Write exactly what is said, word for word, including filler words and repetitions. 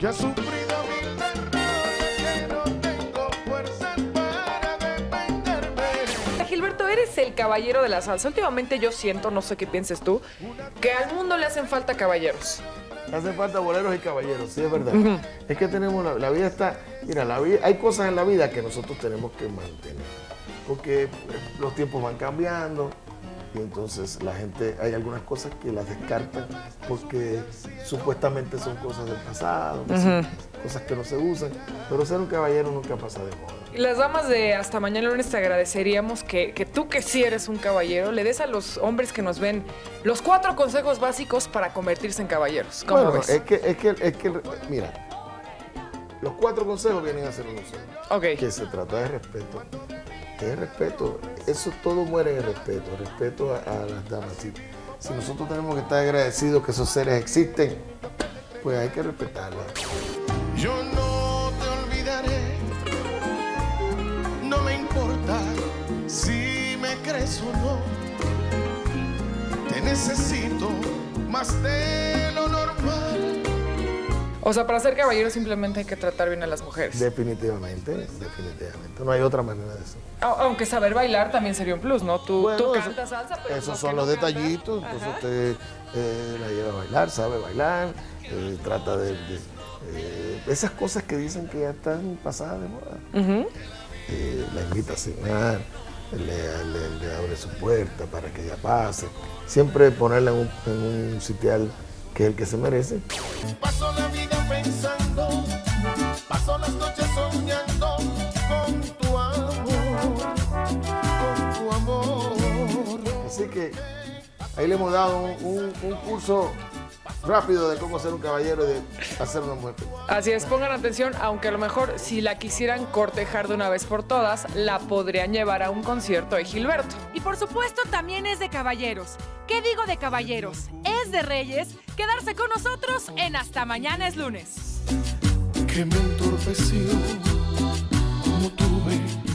que ha sufrido mil derrotas, que no tengo fuerzas para defenderme. Gilberto, eres el caballero de la salsa. Últimamente yo siento, no sé qué pienses tú, que al mundo le hacen falta caballeros. Hacen falta boleros y caballeros, sí, es verdad. Uh-huh. Es que tenemos, la, la vida está, mira, la vida, hay cosas en la vida que nosotros tenemos que mantener, porque los tiempos van cambiando y entonces la gente, hay algunas cosas que las descartan porque supuestamente son cosas del pasado, uh-huh. son cosas que no se usan, pero ser un caballero nunca pasa de moda. Las damas de Hasta Mañana Lunes te agradeceríamos que, que tú, que sí eres un caballero, le des a los hombres que nos ven los cuatro consejos básicos para convertirse en caballeros. ¿Cómo bueno, ves? Es que, es que, es que, mira, los cuatro consejos vienen a ser uno solo. Ok. Que se trata de respeto. Es respeto. Eso todo muere en el respeto. El respeto a, a las damas. Si, si nosotros tenemos que estar agradecidos que esos seres existen, pues hay que respetarlas. Yo no te olvidaré. No me importa si me crees o no. Te necesito más de lo normal. O sea, para ser caballero simplemente hay que tratar bien a las mujeres. Definitivamente, definitivamente. No hay otra manera de eso. Aunque saber bailar también sería un plus, ¿no? Tú, bueno, tú eso, cantas salsa, pero esos los son que los no detallitos. cantan, entonces ajá. usted eh, la lleva a bailar, sabe bailar, eh, trata de... de eh, esas cosas que dicen que ya están pasadas de moda. Uh-huh. eh, la invita a cenar, le, le, le abre su puerta para que ella pase. Siempre ponerla en un, en un sitial que es el que se merece. Paso la vida pensando, paso las noches soñando con tu amor, con tu amor. Así que ahí le hemos dado un, un, un curso rápido de cómo ser un caballero y de hacer una mujer. Así es, pongan atención, aunque a lo mejor si la quisieran cortejar de una vez por todas, la podrían llevar a un concierto de Gilberto. Y por supuesto también es de caballeros. ¿Qué digo de caballeros? Es de reyes quedarse con nosotros en Hasta Mañana es Lunes. Que me entorpeció como tuve